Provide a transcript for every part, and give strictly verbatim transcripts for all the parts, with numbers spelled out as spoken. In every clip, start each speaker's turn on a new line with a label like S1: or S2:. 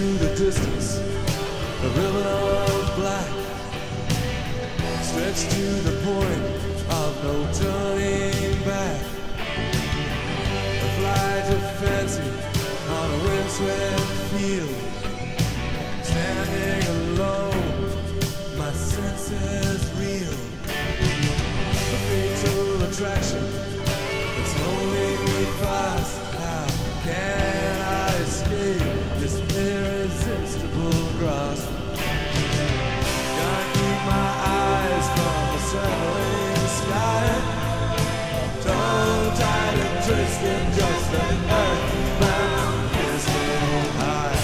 S1: into the distance, a ribbon of black, stretched to the point of no turning back. A flight of fancy on a windswept field, standing alone, my senses reel. A fatal attraction that's holding me fast. How can I escape this irresistible grasp? Can't keep my eyes from the circling sky, tongue tied and twisted, just an earthbound missing high.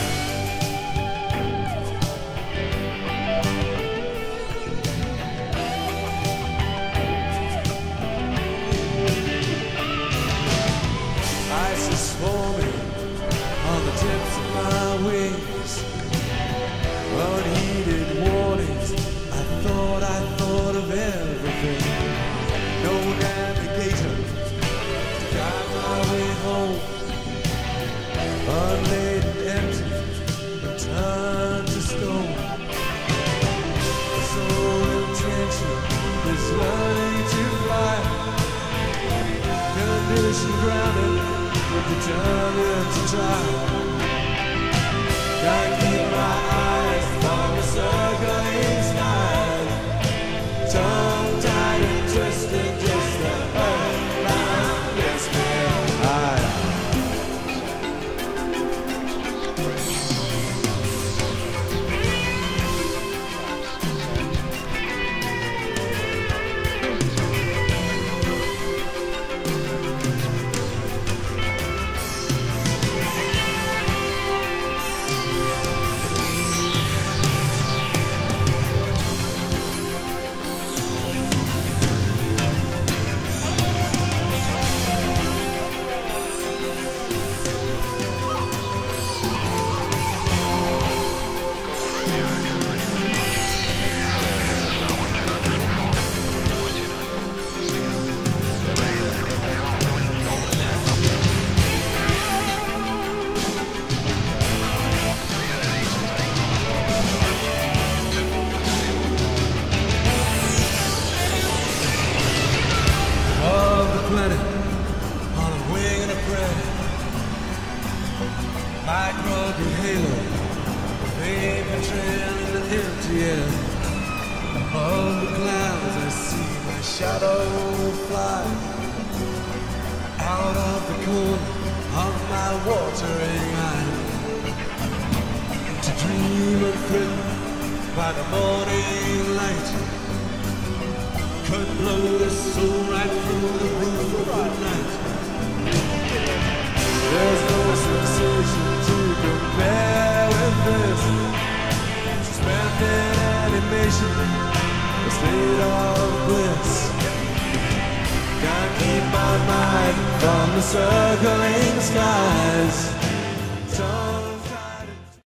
S1: Ice is forming on the tips of my wings, unheeded warnings. I thought, I thought of everything. No navigator to guide my way home. Unladen, empty, and turned to stone. The sole intention is learning to fly, condition grounded, but determined to try. Can't keep my eyes from the circling sky, tongue tied and twisted, just the earthbound missing high. Planet on a wing and a prayer, microbes halo, vapor trail in the empty air. Above the clouds I see my shadow fly out of the corner of my watering eye, to dream and thrill by the morning light. Could blow the soul right through the roof of the night. There's no sensation to compare with this. Suspended animation, a state of bliss. Can't keep my mind from the circling skies.